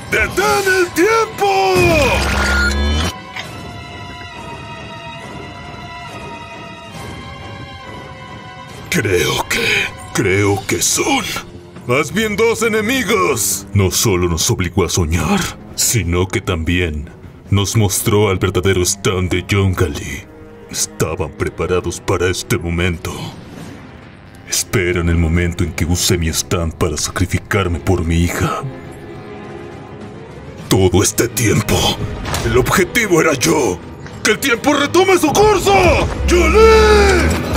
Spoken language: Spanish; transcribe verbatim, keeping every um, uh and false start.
¡Detén el tiempo! Creo que... creo que son... más bien dos enemigos. No solo nos obligó a soñar, sino que también nos mostró al verdadero stand de Yongali. Estaban preparados para este momento. Esperan el momento en que use mi stand para sacrificarme por mi hija. Todo este tiempo, el objetivo era yo. ¡Que el tiempo retome su curso! ¡Jolie!